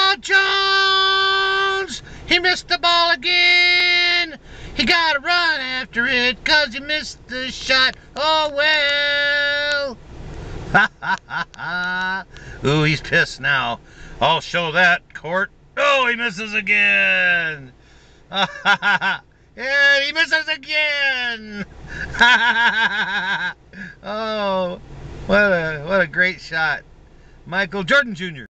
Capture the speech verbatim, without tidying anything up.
Oh, Jones! He missed the ball again! He gotta run after it 'cause he missed the shot. Oh, well! Ha ha ha ha! Ooh, he's pissed now. I'll show that, Court. Oh, he misses again! Ha ha ha ha! Yeah, he misses again! Ha ha ha ha! Oh, what a, what a great shot. Michael Jordan Junior